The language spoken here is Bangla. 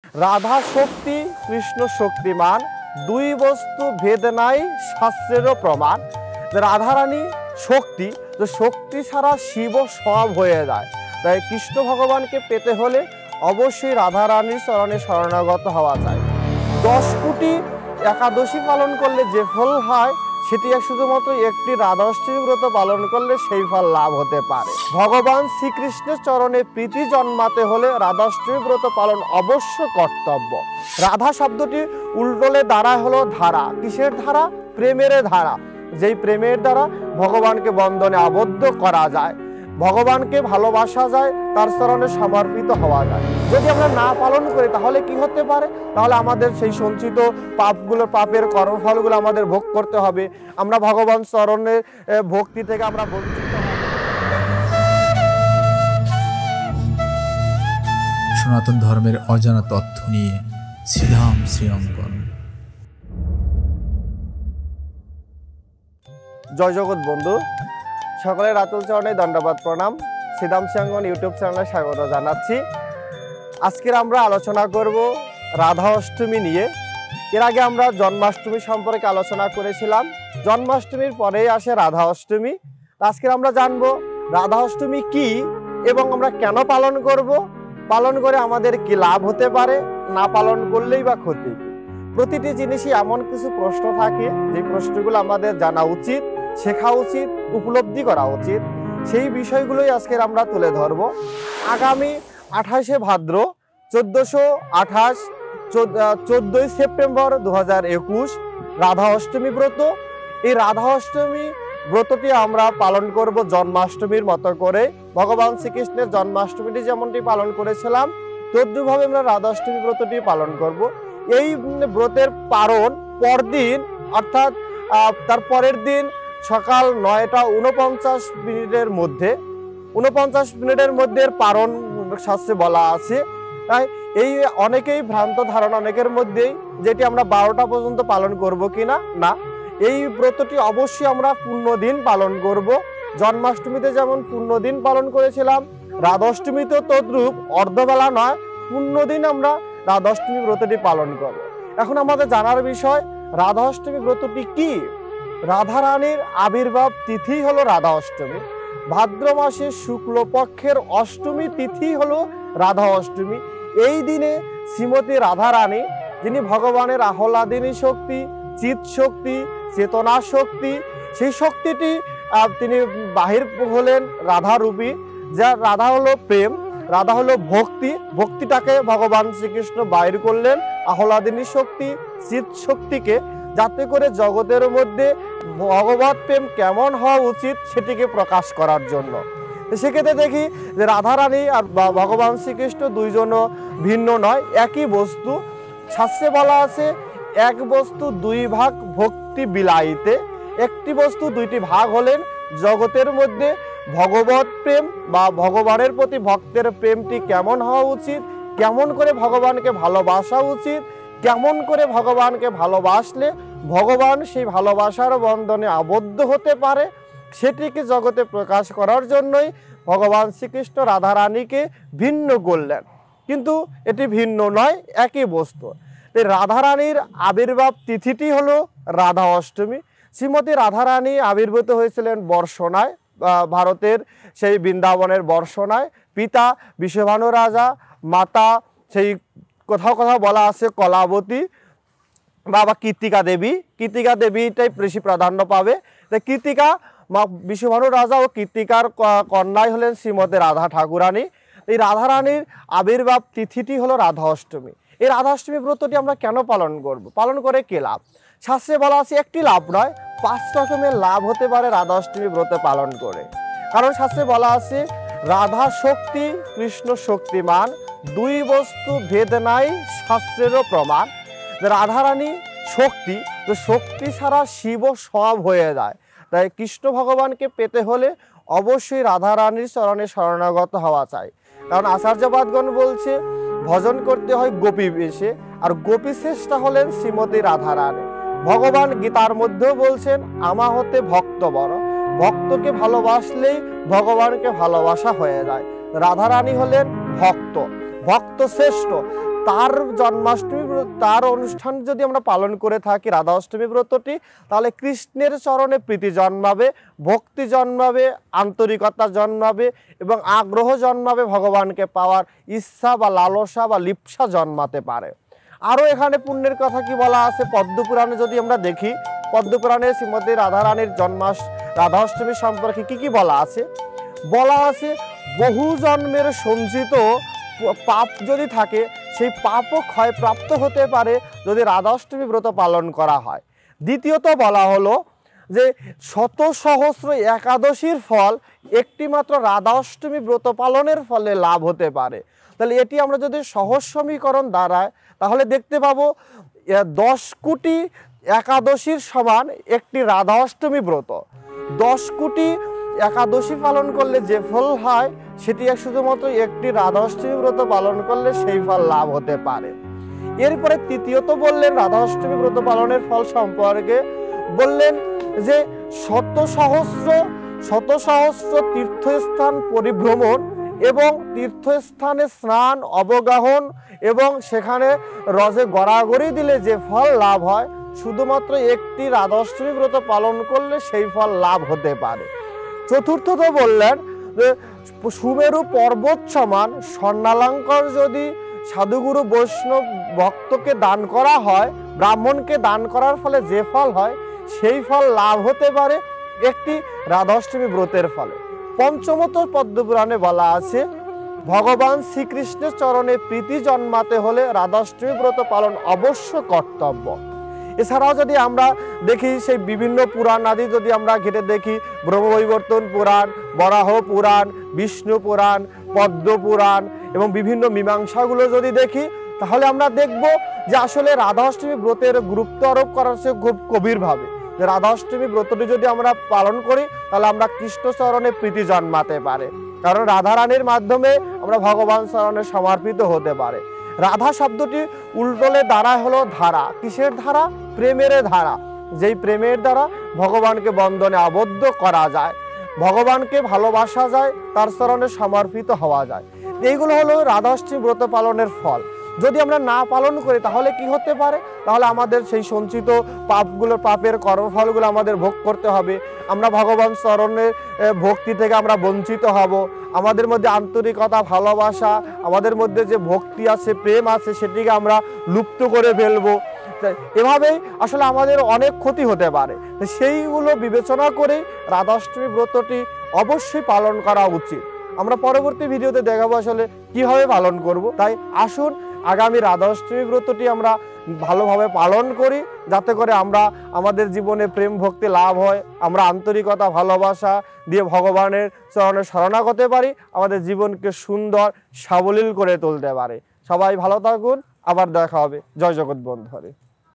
রাধা শক্তি কৃষ্ণ শক্তিমান, দুই বস্তু ভেদ নাই শাস্ত্রেরও প্রমাণ। রাধারানী শক্তি, তো শক্তি ছাড়া শিব সব হয়ে যায়। তাই কৃষ্ণ ভগবানকে পেতে হলে অবশ্যই রাধারানীর চরণে শরণাগত হওয়া চাই। 10 কোটি একাদশী পালন করলে যে ফল হয় সেটি শুধুমাত্র একটি রাধাষ্টমী ব্রত পালন করলে সেই ফল লাভ হতে পারে। ভগবান শ্রীকৃষ্ণের চরণে প্রীতি জন্মাতে হলে রাধাষ্টমী ব্রত পালন অবশ্য কর্তব্য। রাধা শব্দটি উল্টোলে দাঁড়ায় হলো ধারা। কিসের ধারা? প্রেমের ধারা। যেই প্রেমের দ্বারা ভগবানকে বন্ধনে আবদ্ধ করা যায়, ভগবানকে ভালোবাসা যায়, তার চরণে সমর্পিত হওয়া যায়। যদি আমরা না পালন করি তাহলে কি হতে পারে? তাহলে আমাদের সেই সঞ্চিত পাপের কর্মফলগুলো আমাদের ভোগ করতে হবে। আমরা ভগবান চরণের ভক্তি থেকে আমরা বঞ্চিত হব। সনাতন ধর্মের অজানা তথ্য নিয়ে শ্রীধাম শ্রীঅঙ্গন। জয় জগৎ বন্ধু, সকলের আতুল চরণে দণ্ডবাদ প্রণাম। শ্রীধাম শ্রীঅঙ্গন ইউটিউব চ্যানেলে স্বাগত জানাচ্ছি। আজকের আমরা আলোচনা করব রাধা অষ্টমী নিয়ে। এর আগে আমরা জন্মাষ্টমী সম্পর্কে আলোচনা করেছিলাম। জন্মাষ্টমীর পরেই আসে রাধা অষ্টমী। আজকে আমরা জানবো রাধা অষ্টমী কি এবং আমরা কেন পালন করব, পালন করে আমাদের কি লাভ হতে পারে, না পালন করলেই বা ক্ষতি। প্রতিটি জিনিসই এমন কিছু প্রশ্ন থাকে যে প্রশ্নগুলো আমাদের জানা উচিত, শেখা উচিত, উপলব্ধি করা উচিত। সেই বিষয়গুলোই আজকে আমরা তুলে ধরব। আগামী 28শে ভাদ্র 1428 14ই সেপ্টেম্বর 2021 রাধা অষ্টমী ব্রত। এই রাধা অষ্টমী ব্রতটি আমরা পালন করব জন্মাষ্টমীর মতো করে। ভগবান শ্রীকৃষ্ণের জন্মাষ্টমীটি যেমনটি পালন করেছিলাম তদ্রুপভাবে আমরা রাধা অষ্টমী ব্রতটি পালন করব। এই ব্রতের পারণ পরদিন, অর্থাৎ তার পরের দিন সকাল 9টা 49 মিনিটের মধ্যে, 49 মিনিটের মধ্যে পারণ শাস্ত্রে বলা আছে। তাই এই অনেকেই ভ্রান্ত ধারণা অনেকের মধ্যেই, যেটি আমরা 12টা পর্যন্ত পালন করব কিনা, না, এই ব্রতটি অবশ্যই আমরা পূর্ণ দিন পালন করব। জন্মাষ্টমীতে যেমন পূর্ণ দিন পালন করেছিলাম, রাধাষ্টমীতেও তদ্রূপ অর্ধবেলা নয়, পূর্ণ দিন আমরা রাধাষ্টমী ব্রতটি পালন করব। এখন আমাদের জানার বিষয়, রাধা অষ্টমী ব্রতটি কি? রাধারানীর আবির্ভাব তিথি হলো রাধা অষ্টমী। ভাদ্র মাসের শুক্লপক্ষের অষ্টমী তিথি হলো রাধা অষ্টমী। এই দিনে শ্রীমতী রাধারানী, যিনি ভগবানের আহ্লাদিনী শক্তি, চিৎ শক্তি, চেতনা শক্তি, সেই শক্তিটি তিনি বাহির হলেন রাধারূপী। যা রাধা হলো প্রেম, রাধা হলো ভক্তি, ভক্তিটাকে ভগবান শ্রীকৃষ্ণ বাইর করলেন আহ্লাদিনী শক্তি, চিৎ শক্তিকে, যাতে করে জগতের মধ্যে ভগবত প্রেম কেমন হওয়া উচিত সেটিকে প্রকাশ করার জন্য। সেক্ষেত্রে দেখি যে রাধারানী আর ভগবান শ্রীকৃষ্ণ দুইজনও ভিন্ন নয়, একই বস্তু। শাস্ত্রে বলা আছে এক বস্তু দুই ভাগ ভক্তি বিলাইতে। একটি বস্তু দুইটি ভাগ হলেন জগতের মধ্যে ভগবত প্রেম বা ভগবানের প্রতি ভক্তের প্রেমটি কেমন হওয়া উচিত, কেমন করে ভগবানকে ভালোবাসা উচিত, কেমন করে ভগবানকে ভালোবাসলে ভগবান সেই ভালোবাসার বন্ধনে আবদ্ধ হতে পারে, সেটিকে জগতে প্রকাশ করার জন্যই ভগবান শ্রীকৃষ্ণ রাধারানীকে ভিন্ন করলেন। কিন্তু এটি ভিন্ন নয়, একই বস্তু। রাধারানীর আবির্ভাব তিথিটি হলো রাধা অষ্টমী। শ্রীমতী রাধারানী আবির্ভূত হয়েছিলেন বর্ষনায়, ভারতের সেই বৃন্দাবনের বর্ষনায়। পিতা বিষভানু রাজা, মাতা সেই কোথাও কোথাও বলা আছে কলাবতী, বাবা কীর্তিকা দেবী। কীর্তিকা দেবীটাই বেশি প্রাধান্য পাবে। তাই কীর্তিকা, বিষভানু রাজা ও কীর্তিকার কন্যাই হলেন শ্রীমতী রাধা ঠাকুরানী। এই রাধারানীর আবির্ভাব তিথিটি হলো রাধা অষ্টমী। এই রাধা অষ্টমী ব্রতটি আমরা কেন পালন করব, পালন করে কে লাভ? শাস্ত্রে বলা আছে একটি লাভ নয়, 5 রকমের লাভ হতে পারে রাধা অষ্টমী ব্রত পালন করে। কারণ শাস্ত্রে বলা আছে রাধা শক্তি কৃষ্ণ শক্তিমান, দুই বস্তু ভেদ নাই শাস্ত্রেরও প্রমাণ। রাধারানী শক্তি, তো শক্তি ছাড়া শিব সব হয়ে যায়। তাই কৃষ্ণ ভগবানকে পেতে হলে অবশ্যই রাধারানীর চরণে শরণাগত হওয়া চাই। কারণ আচার্যবাদগণ বলছে ভজন করতে হয় গোপী বেশে, আর গোপী শ্রেষ্ঠা হলেন শ্রীমতী রাধারানী। ভগবান গীতার মধ্যেও বলছেন আমা হতে ভক্ত বড়, ভক্তকে ভালোবাসলেই ভগবানকে ভালোবাসা হয়ে যায়। রাধারানী হলেন ভক্ত, ভক্ত শ্রেষ্ঠ। তার জন্মাষ্টমী তার অনুষ্ঠান যদি আমরা পালন করে থাকি রাধা অষ্টমী ব্রতটি, তাহলে কৃষ্ণের চরণে প্রীতি জন্মাবে, ভক্তি জন্মাবে, আন্তরিকতা জন্মাবে এবং আগ্রহ জন্মাবে, ভগবানকে পাওয়ার ইচ্ছা বা লালসা বা লিপ্সা জন্মাতে পারে। আরও এখানে পুণ্যের কথা কি বলা আছে, পদ্মপুরাণে যদি আমরা দেখি, পদ্মপুরাণে শ্রীমতী রাধারানীর রাধা অষ্টমী সম্পর্কে কি বলা আছে? বলা আছে বহু জন্মের সঞ্চিত পাপ যদি থাকে, সেই পাপও ক্ষয়প্রাপ্ত হতে পারে যদি রাধা অষ্টমী ব্রত পালন করা হয়। দ্বিতীয়ত বলা হলো যে শত সহস্র একাদশীর ফল একটি মাত্র রাধা অষ্টমী ব্রত পালনের ফলে লাভ হতে পারে। তাহলে এটি আমরা যদি সহজ সমীকরণ দাঁড়ায়, তাহলে দেখতে পাবো 10 কোটি একাদশীর সমান একটি রাধা অষ্টমী ব্রত। 10 কোটি একাদশী পালন করলে যে ফল হয়, সেটি শুধুমাত্র একটি রাধা অষ্টমী ব্রত পালন করলে সেই ফল লাভ হতে পারে। এরপরে তৃতীয়ত বললেন রাধা অষ্টমী ব্রত পালনের ফল সম্পর্কে, বললেন যে শত সহস্র তীর্থস্থান পরিভ্রমণ এবং তীর্থস্থানে স্নান অবগাহন এবং সেখানে রজে গড়াগড়ি দিলে যে ফল লাভ হয়, শুধুমাত্র একটি রাধা অষ্টমী ব্রত পালন করলে সেই ফল লাভ হতে পারে। চতুর্থত বললেন যে সুমেরু পর্বত সমান স্বর্ণালঙ্কার যদি সাধুগুরু বৈষ্ণব ভক্তকে দান করা হয়, ব্রাহ্মণকে দান করার ফলে যে ফল হয়, সেই ফল লাভ হতে পারে একটি রাধা অষ্টমী ব্রতের ফলে। পঞ্চমত পদ্মপুরাণে বলা আছে ভগবান শ্রীকৃষ্ণের চরণে প্রীতি জন্মাতে হলে রাধা অষ্টমী ব্রত পালন অবশ্য কর্তব্য। এছাড়াও যদি আমরা দেখি সেই বিভিন্ন পুরাণ আদি যদি আমরা ঘেটে দেখি, ব্রহ্মবৈবর্তন পুরাণ, বরাহ পুরাণ, বিষ্ণু পুরাণ, পদ্ম পুরাণ এবং বিভিন্ন মীমাংসাগুলো যদি দেখি, তাহলে আমরা দেখব যে আসলে রাধা অষ্টমী ব্রতের গুরুত্ব আরোপ করা হচ্ছে খুব গভীরভাবে। যে রাধা অষ্টমী ব্রতটি যদি আমরা পালন করি, তাহলে আমরা কৃষ্ণ চরণে প্রীতি জন্মাতে পারে, কারণ রাধারানীর মাধ্যমে আমরা ভগবান চরণে সমর্পিত হতে পারে। রাধা শব্দটি উল্টোলে দাঁড়ায় হলো ধারা। কিসের ধারা? প্রেমের ধারা। যেই প্রেমের দ্বারা ভগবানকে বন্ধনে আবদ্ধ করা যায়, ভগবানকে ভালোবাসা যায়, তার চরণে সমর্পিত হওয়া যায়। এইগুলো হলো রাধা অষ্টমী ব্রত পালনের ফল। যদি আমরা না পালন করি তাহলে কি হতে পারে? তাহলে আমাদের সেই সঞ্চিত পাপের কর্মফলগুলো আমাদের ভোগ করতে হবে। আমরা ভগবান চরণের ভক্তি থেকে আমরা বঞ্চিত হব। আমাদের মধ্যে আন্তরিকতা, ভালোবাসা, আমাদের মধ্যে যে ভক্তি আছে, প্রেম আছে, সেটিকে আমরা লুপ্ত করে ফেলবো। এভাবেই আসলে আমাদের অনেক ক্ষতি হতে পারে। সেইগুলো বিবেচনা করেই রাধা অষ্টমী ব্রতটি অবশ্যই পালন করা উচিত। আমরা পরবর্তী ভিডিওতে দেখাবো আসলে কিভাবে পালন করব। তাই আসুন আগামী রাধা অষ্টমী ব্রতটি আমরা ভালোভাবে পালন করি, যাতে করে আমরা আমাদের জীবনে প্রেম ভক্তি লাভ হয়, আমরা আন্তরিকতা ভালোবাসা দিয়ে ভগবানের চরণে শরণাগত হতে পারি, আমাদের জীবনকে সুন্দর সাবলীল করে তুলতে পারে। সবাই ভালো থাকুন, আবার দেখা হবে। জয় জগৎ বন্ধু হরি।